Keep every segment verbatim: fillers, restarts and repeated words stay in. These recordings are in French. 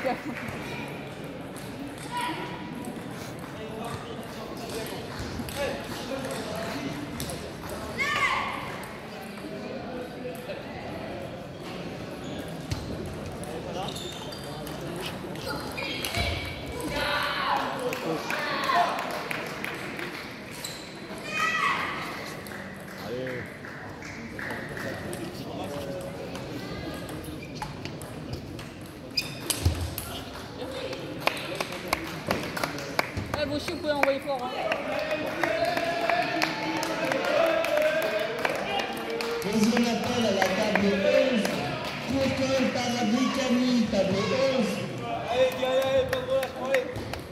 Eh, vous aussi, vous pouvez envoyer fort. Hein. Deuxième appel à la table onze. Courcol Paradis Camille, table onze. Allez, allez, allez, pas de relâche, allez.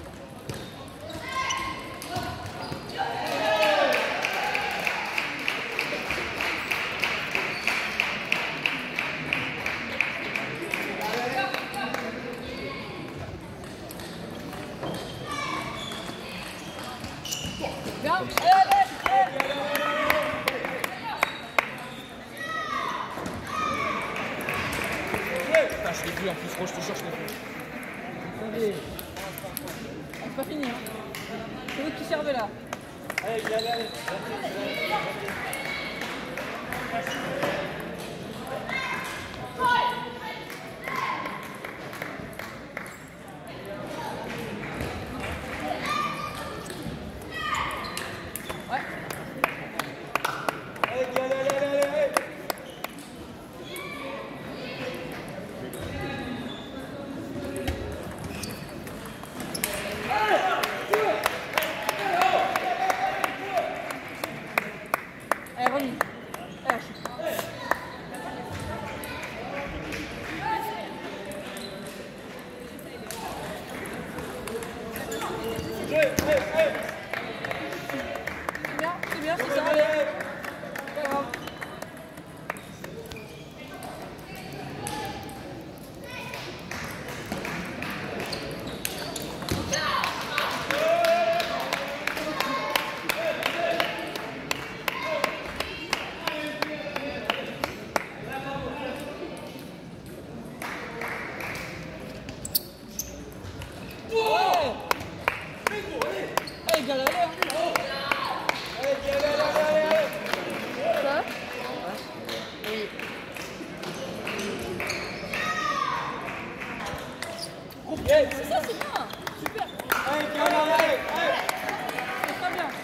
Bien, allez, allez, allez. Putain, je l'ai vu en plus, je te jure, je l'ai vu. Attendez. C'est pas fini. Hein. C'est vous qui servez là. Allez, allez, allez. Allez, remis. Allez, c'est bien, c'est bien, c'est ça, allez. Pas grave. Allez, galère, allez. Allez, allez, allez, allez. Ça? Oui. C'est ça, c'est bien. Super. Allez, allez, allez, allez. C'est très bien.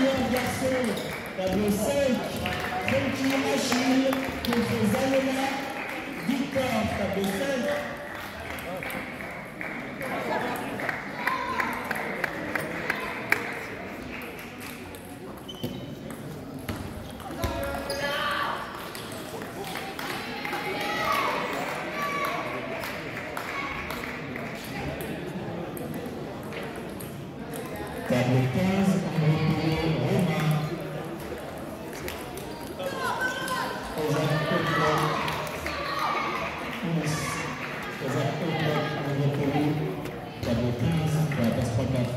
junior garçon, tableau cinq, Zenki Machine, contre Zalena Victor, tableau cinq. Tableau quinze, Enrico Romain. Ozak Oklek, onze. Ozak Oklek, Enrico. Tableau quinze, pour la passe trois quatre.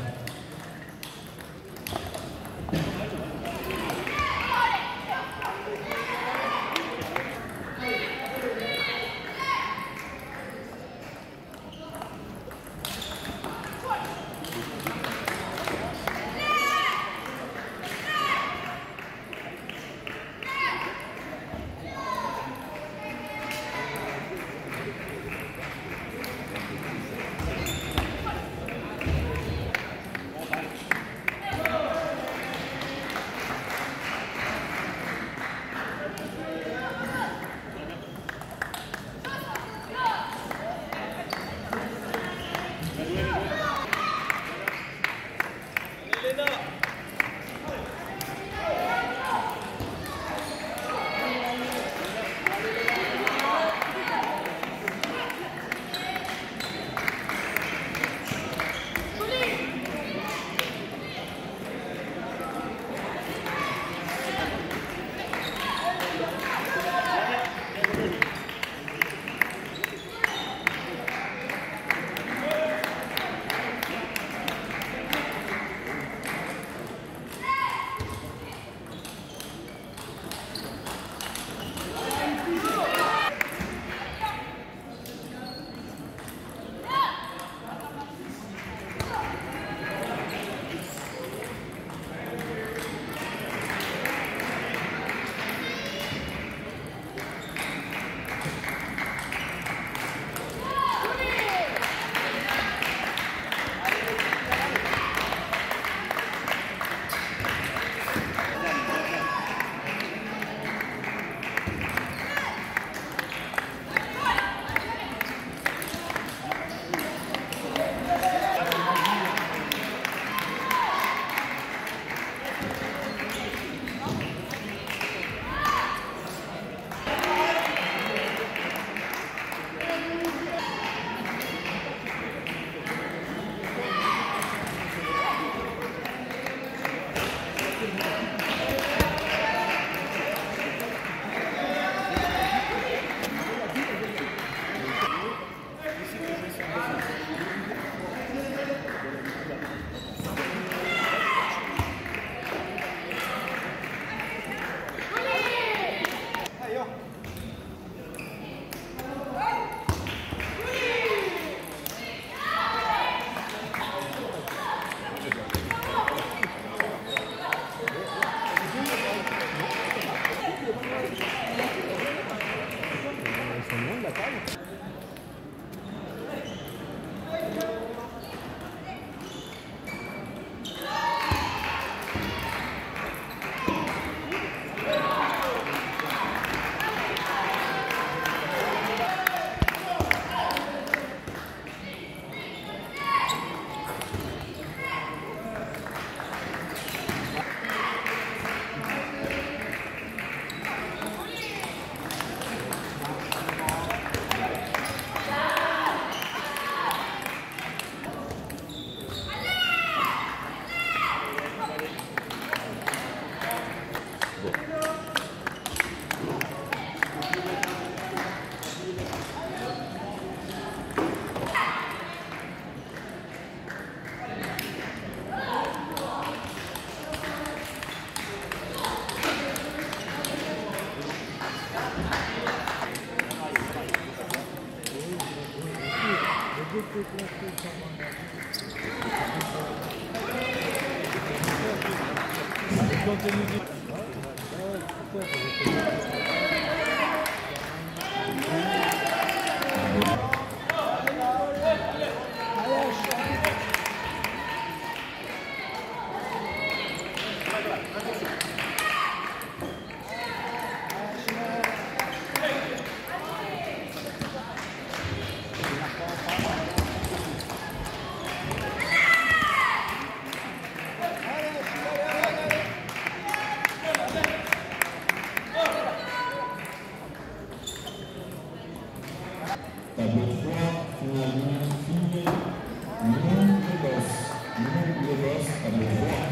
Tableau trois, finalement, fille, non, le boss. Non, le boss, tableau trois.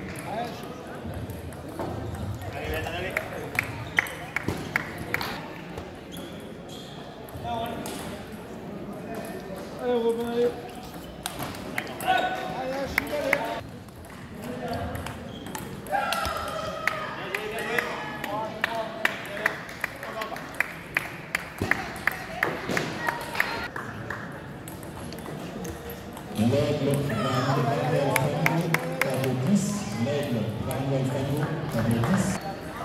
Allez, Robin, allez. L'aigle, Manuel Fango, tableau dix. L'aigle, Manuel Fango, tableau dix.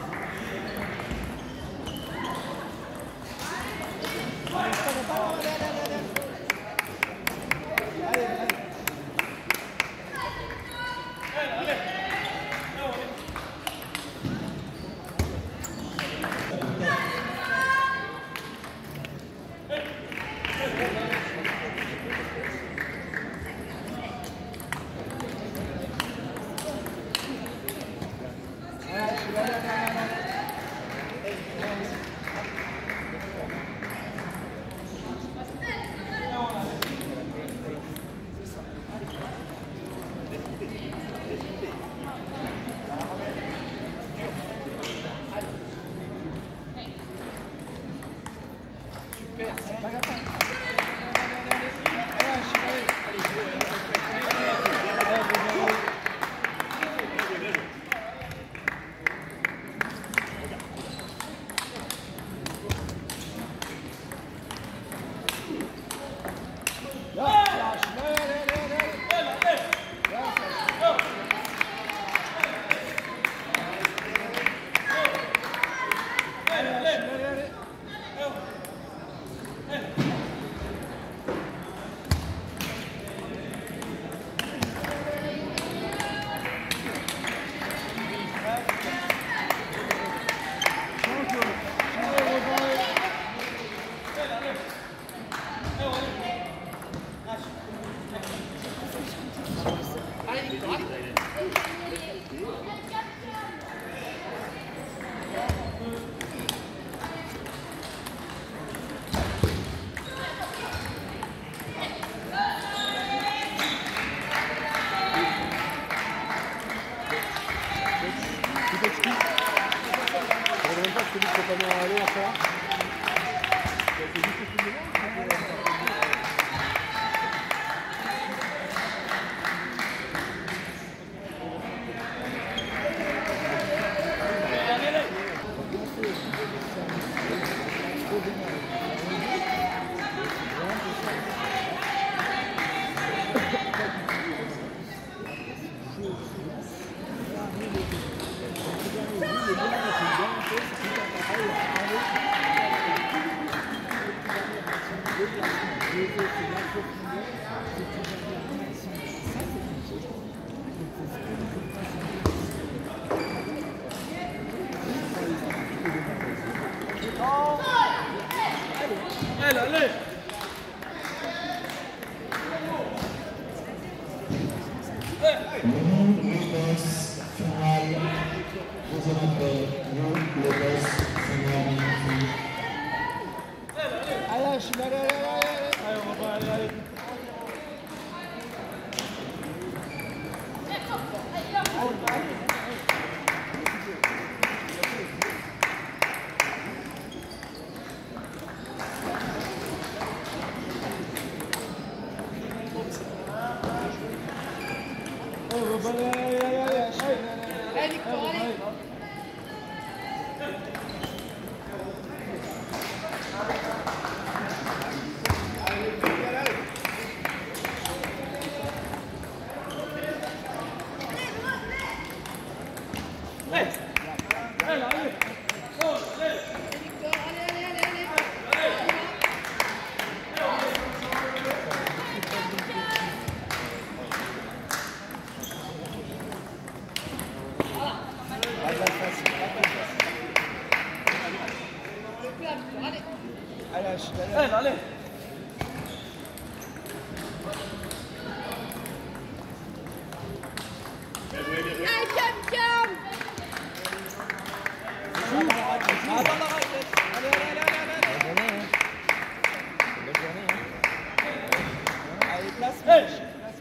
Allez, allez. Nous, le boss, final. Deuxième appel, nous, le boss, final. Allez, je suis allez, allez, allez. Allez, on va aller, allez. Voilà. Allez, allez. Allez, calme, calme. Attends la raquette. Allez, allez, allez, allez, allez. Bonne journée, hein. Allez, place. Hey.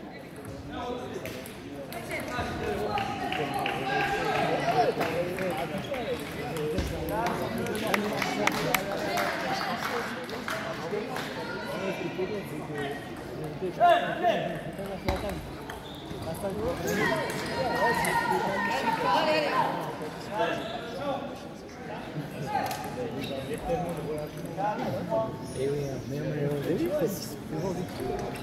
Et oui, même au début, c'est souvent vite.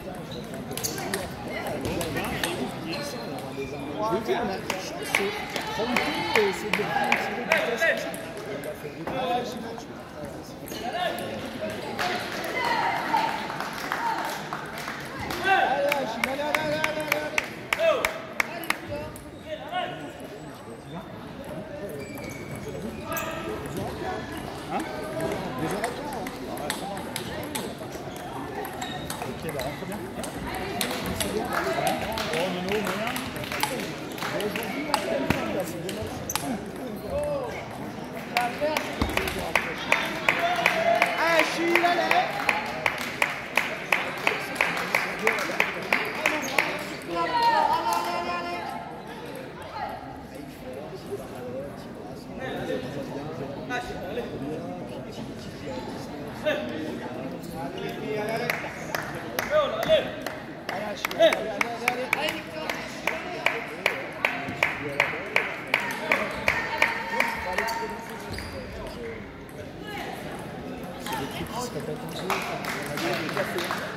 Je veux dire, on a de la chance, c'est prendre tout et essayer de prendre un petit peu de vitesse. On a fait du travail, c'est des trucs qui se répètent en jeu.